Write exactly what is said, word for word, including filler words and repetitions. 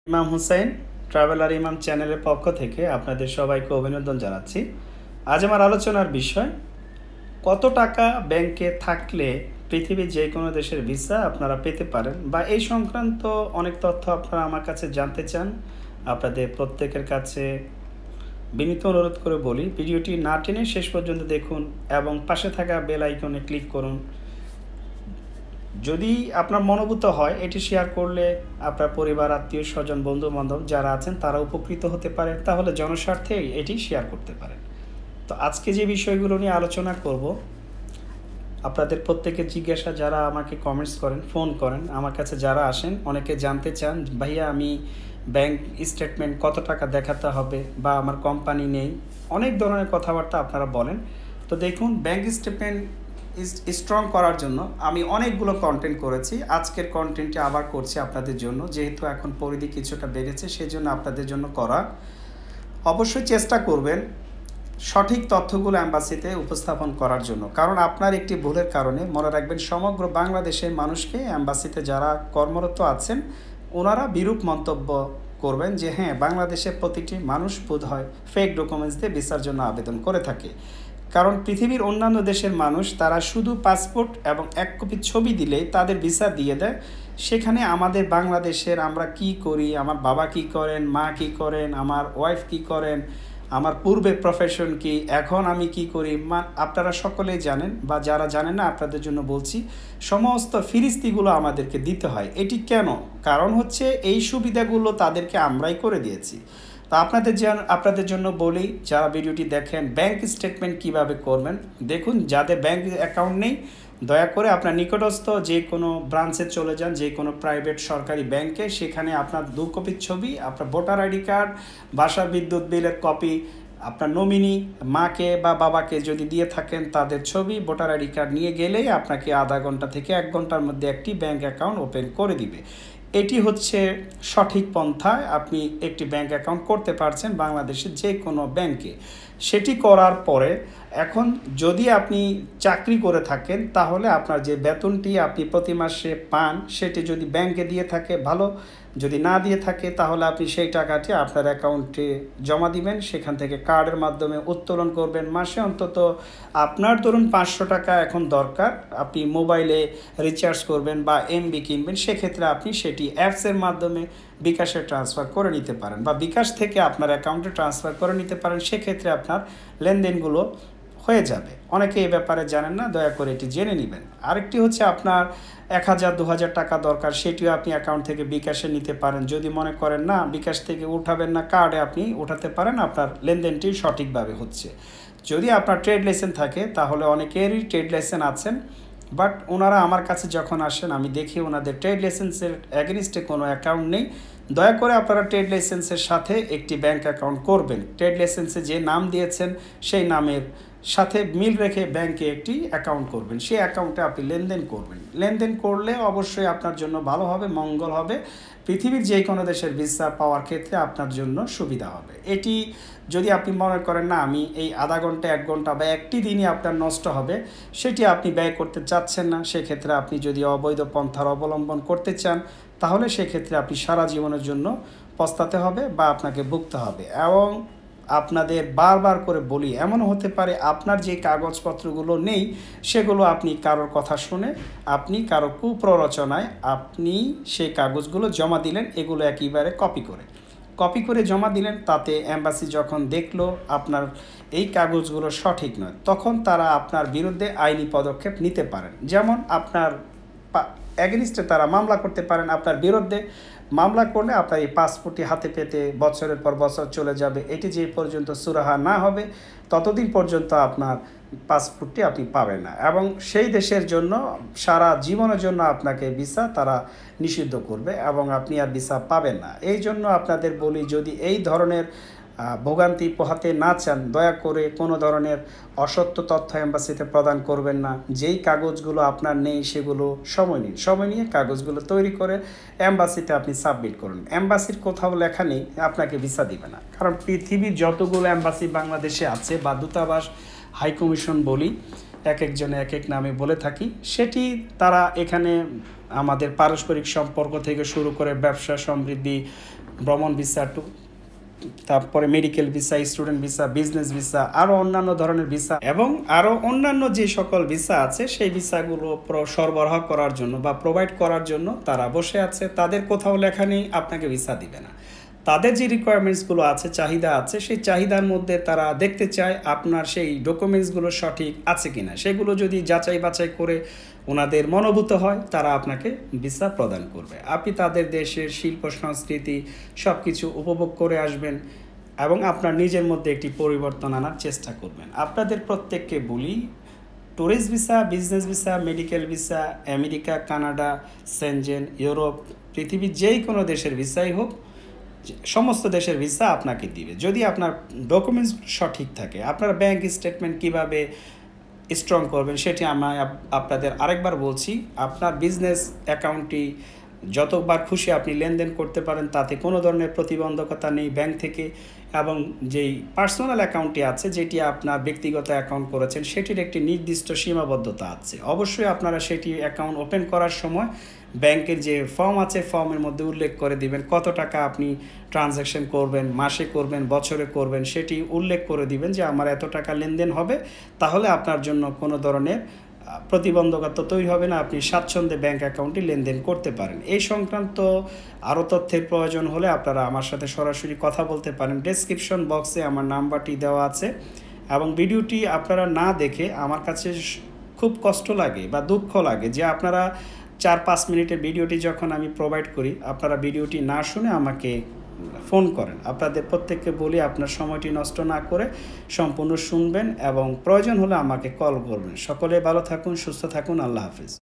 ইমাম হুসাইন ট্রাভেলার ইমাম চ্যানেলের পক্ষ থেকে আপনাদের সবাইকে অভিনন্দন জানাচ্ছি। আজ আমার আলোচনার বিষয়, কত টাকা ব্যাংকে থাকলে পৃথিবীর যে কোনো দেশের ভিসা আপনারা পেতে পারেন, বা এই সংক্রান্ত অনেক তথ্য আপনারা আমার কাছে জানতে চান। আপনাদের প্রত্যেকের কাছে বিনীত অনুরোধ করে বলি, ভিডিওটি না টেনে শেষ পর্যন্ত দেখুন এবং পাশে থাকা বেল আইকনে ক্লিক করুন। যদি আপনার মনোভূত হয়, এটি শেয়ার করলে আপনার পরিবার, আত্মীয় স্বজন, বন্ধু বান্ধব যারা আছেন তারা উপকৃত হতে পারে, তাহলে জনস্বার্থে এটি শেয়ার করতে পারেন। তো আজকে যে বিষয়গুলো নিয়ে আলোচনা করব, আপনাদের প্রত্যেকের জিজ্ঞাসা, যারা আমাকে কমেন্টস করেন, ফোন করেন, আমার কাছে যারা আসেন, অনেকে জানতে চান, ভাইয়া আমি ব্যাংক স্টেটমেন্ট কত টাকা দেখাতে হবে, বা আমার কোম্পানি নেই, অনেক ধরনের কথাবার্তা আপনারা বলেন। তো দেখুন, ব্যাংক স্টেটমেন্ট স্ট্রং করার জন্য আমি অনেকগুলো কন্টেন্ট করেছি। আজকের কন্টেন্টটি আবার করছি আপনাদের জন্য, যেহেতু এখন পরিধি কিছুটা বেড়েছে, সেই জন্য আপনাদের জন্য করা। অবশ্যই চেষ্টা করবেন সঠিক তথ্যগুলো অ্যাম্বাসিতে উপস্থাপন করার জন্য, কারণ আপনার একটি ভুলের কারণে, মনে রাখবেন, সমগ্র বাংলাদেশের মানুষকে, অ্যাম্বাসিতে যারা কর্মরত আছেন, ওনারা বিরূপ মন্তব্য করবেন যে হ্যাঁ, বাংলাদেশের প্রতিটি মানুষ বোধ হয় ফেক ডকুমেন্টস দিয়ে ভিসার জন্য আবেদন করে থাকে। কারণ পৃথিবীর অন্যান্য দেশের মানুষ, তারা শুধু পাসপোর্ট এবং এক কপি ছবি দিলেই তাদের ভিসা দিয়ে দেয়। সেখানে আমাদের বাংলাদেশের আমরা কি করি, আমার বাবা কি করেন, মা কি করেন, আমার ওয়াইফ কি করেন, আমার পূর্বে প্রফেশন কি, এখন আমি কি করি, মা আপনারা সকলেই জানেন, বা যারা জানেন না আপনাদের জন্য বলছি, সমস্ত ফিরিস্তিগুলো আমাদেরকে দিতে হয়। এটি কেন? কারণ হচ্ছে এই সুবিধাগুলো তাদেরকে আমরাই করে দিয়েছি। তো আপনাদের আপনাদের জন্য বলি, যারা ভিডিওটি দেখেন, ব্যাংক স্টেটমেন্ট কিভাবে করবেন দেখুন। যাদের ব্যাংক অ্যাকাউন্ট নেই, দয়া করে আপনার নিকটস্থ যে কোনো ব্রাঞ্চে চলে যান, যে কোনো প্রাইভেট সরকারি ব্যাংকে। সেখানে আপনার দু কপির ছবি, আপনার ভোটার আইডি কার্ড, বাসা বিদ্যুৎ বিলের কপি, আপনার নমিনি মাকে বা বাবাকে যদি দিয়ে থাকেন তাদের ছবি, ভোটার আইডি কার্ড নিয়ে গেলেই আপনাকে আধা ঘন্টা থেকে এক ঘন্টার মধ্যে একটি ব্যাংক অ্যাকাউন্ট ওপেন করে দিবে। এটি হচ্ছে সঠিক পন্থায় আপনি একটি ব্যাংক অ্যাকাউন্ট করতে পারছেন বাংলাদেশের যে কোনো ব্যাংকে। সেটি করার পরে, এখন যদি আপনি চাকরি করে থাকেন, তাহলে আপনার যে বেতনটি আপনি প্রতি মাসে পান, সেটি যদি ব্যাংকে দিয়ে থাকে ভালো, যদি না দিয়ে থাকে তাহলে আপনি সেই টাকাটি আপনার অ্যাকাউন্টে জমা দিবেন। সেখান থেকে কার্ডের মাধ্যমে উত্তোলন করবেন। মাসে অন্তত আপনার ধরুন পাঁচশো টাকা এখন দরকার, আপনি মোবাইলে রিচার্জ করবেন বা এমবি কিনবেন, সেক্ষেত্রে আপনি সেটি অ্যাপসের মাধ্যমে বিকাশে ট্রান্সফার করে নিতে পারেন, বা বিকাশ থেকে আপনার অ্যাকাউন্টে ট্রান্সফার করে নিতে পারেন। সেক্ষেত্রে আপনার লেনদেনগুলো হয়ে যাবে। অনেকে এই ব্যাপারে জানেন না, দয়া করে এটি জেনে নেবেন। আরেকটি হচ্ছে, আপনার এক হাজার দু হাজার টাকা দরকার, সেটিও আপনি অ্যাকাউন্ট থেকে বিকাশে নিতে পারেন। যদি মনে করেন না বিকাশ থেকে উঠাবেন না, কার্ডে আপনি উঠাতে পারেন, আপনার লেনদেনটি সঠিকভাবে হচ্ছে। যদি আপনার ট্রেড লাইসেন্স থাকে, তাহলে অনেকেরই ট্রেড লাইসেন্স আছেন, বাট ওনারা আমার কাছে যখন আসেন, আমি দেখি ওনাদের ট্রেড লাইসেন্সের অ্যাগেনিস্টে কোনো অ্যাকাউন্ট নেই। দয়া করে আপনারা ট্রেড লাইসেন্সের সাথে একটি ব্যাংক অ্যাকাউন্ট করবেন। ট্রেড লাইসেন্সে যে নাম দিয়েছেন সেই নামের সাথে মিল রেখে ব্যাংকে একটি অ্যাকাউন্ট করবেন। সেই অ্যাকাউন্টে আপনি লেনদেন করবেন। লেনদেন করলে অবশ্যই আপনার জন্য ভালো হবে, মঙ্গল হবে। পৃথিবীর যে কোনো দেশের ভিসা পাওয়ার ক্ষেত্রে আপনার জন্য সুবিধা হবে। এটি যদি আপনি মনে করেন না আমি এই আধা ঘন্টা, এক ঘন্টা বা একটি দিনই আপনার নষ্ট হবে, সেটি আপনি ব্যয় করতে চাচ্ছেন না, সেক্ষেত্রে আপনি যদি অবৈধ পন্থার অবলম্বন করতে চান, তাহলে সেক্ষেত্রে আপনি সারা জীবনের জন্য পস্তাতে হবে বা আপনাকে ভুগতে হবে। এবং আপনাদের বারবার করে বলি, এমন হতে পারে আপনার যে কাগজপত্রগুলো নেই, সেগুলো আপনি কারোর কথা শুনে, আপনি কারো কুপ্ররোচনায় আপনি সেই কাগজগুলো জমা দিলেন, এগুলো একেবারে কপি করে কপি করে জমা দিলেন। তাতে অ্যাম্বাসি যখন দেখলো আপনার এই কাগজগুলো সঠিক নয়, তখন তারা আপনার বিরুদ্ধে আইনি পদক্ষেপ নিতে পারেন। যেমন আপনার অ্যাগেনিস্টে তারা মামলা করতে পারেন আপনার বিরুদ্ধে। মামলা করলে আপনার এই পাসপোর্টটি হাতে পেতে বছরের পর বছর চলে যাবে। এটি যে পর্যন্ত সুরাহা না হবে, ততদিন পর্যন্ত আপনার পাসপোর্টটি আপনি পাবেন না, এবং সেই দেশের জন্য সারা জীবনের জন্য আপনাকে ভিসা তারা নিষিদ্ধ করবে এবং আপনি আর ভিসা পাবেন না। এই জন্য আপনাদের বলি, যদি এই ধরনের ভোগান্তি পোহাতে না চান, দয়া করে কোনো ধরনের অসত্য তথ্য অ্যাম্বাসিতে প্রদান করবেন না। যেই কাগজগুলো আপনার নেই, সেগুলো সময় নিন, সময় নিয়ে কাগজগুলো তৈরি করে অ্যাম্বাসিতে আপনি সাবমিট করুন। অ্যাম্বাসির কোথাও লেখা নেই আপনাকে ভিসা দিবে না, কারণ পৃথিবীর যতগুলো অ্যাম্বাসি বাংলাদেশে আছে, বা দূতাবাস, হাই কমিশন বলি, এক একজনে এক এক নামে বলে থাকি, সেটি তারা এখানে আমাদের পারস্পরিক সম্পর্ক থেকে শুরু করে ব্যবসা সমৃদ্ধি, ভ্রমণ ভিসা, টু তারপরে medical visa, student visa, business visa, আরও অন্যান্য ধরনের ভিসা এবং আরও অন্যান্য যে সকল ভিসা আছে সেই ভিসাগুলো সরবরাহ করার জন্য বা প্রোভাইড করার জন্য তারা বসে আছে। তাদের কোথাও লেখা নেই আপনাকে ভিসা দিবে না। তাদের যে রিকোয়ারমেন্টসগুলো আছে, চাহিদা আছে, সেই চাহিদার মধ্যে তারা দেখতে চায় আপনার সেই ডকুমেন্টসগুলো সঠিক আছে কিনা। সেগুলো যদি যাচাই বাছাই করে ওনাদের মনোভূত হয়, তারা আপনাকে ভিসা প্রদান করবে। আপনি তাদের দেশের শিল্প সংস্কৃতি সব কিছু উপভোগ করে আসবেন এবং আপনার নিজের মধ্যে একটি পরিবর্তন আনার চেষ্টা করবেন। আপনাদের প্রত্যেককে বলি, tourist visa, business visa, medical visa, America, Canada, Schengen, Europe, পৃথিবীর যেই কোনো দেশের ভিসাই হোক, সমস্ত দেশের ভিসা আপনাকে দিবে যদি আপনার ডকুমেন্টস সঠিক থাকে। আপনার ব্যাংক স্টেটমেন্ট কিভাবে স্ট্রং করবেন সেটি আমি আপনাদের আরেকবার বলছি। আপনার বিজনেস অ্যাকাউন্টটি যতবার খুশি আপনি লেনদেন করতে পারেন, তাতে কোনো ধরনের প্রতিবন্ধকতা নেই ব্যাংক থেকে। এবং যেই পার্সোনাল অ্যাকাউন্টটি আছে, যেটি আপনার ব্যক্তিগত অ্যাকাউন্ট করেছেন, সেটির একটি নির্দিষ্ট সীমাবদ্ধতা আছে। অবশ্যই আপনারা সেটি অ্যাকাউন্ট ওপেন করার সময় ব্যাংকের যে ফর্ম আছে, ফর্মের মধ্যে উল্লেখ করে দিবেন কত টাকা আপনি ট্রানজ্যাকশন করবেন, মাসে করবেন, বছরে করবেন, সেটি উল্লেখ করে দিবেন যে আমার এত টাকা লেনদেন হবে। তাহলে আপনার জন্য কোনো ধরনের প্রতিবন্ধকতা তৈরি হবে না, আপনি স্বাচ্ছন্দ্যে ব্যাংক অ্যাকাউন্টে লেনদেন করতে পারেন। এই সংক্রান্ত আরও তথ্যের প্রয়োজন হলে আপনারা আমার সাথে সরাসরি কথা বলতে পারেন। ডেসক্রিপশন বক্সে আমার নাম্বারটি দেওয়া আছে। এবং ভিডিওটি আপনারা না দেখে, আমার কাছে খুব কষ্ট লাগে বা দুঃখ লাগে যে আপনারা চার পাঁচ মিনিটের ভিডিওটি যখন আমি প্রোভাইড করি, আপনারা ভিডিওটি না শুনে আমাকে ফোন করেন। আপনাদের প্রত্যেককে বলি আপনার সময়টি নষ্ট না করে সম্পূর্ণ শুনবেন এবং প্রয়োজন হলে আমাকে কল করবেন। সকলে ভালো থাকুন, সুস্থ থাকুন। আল্লাহ হাফিজ।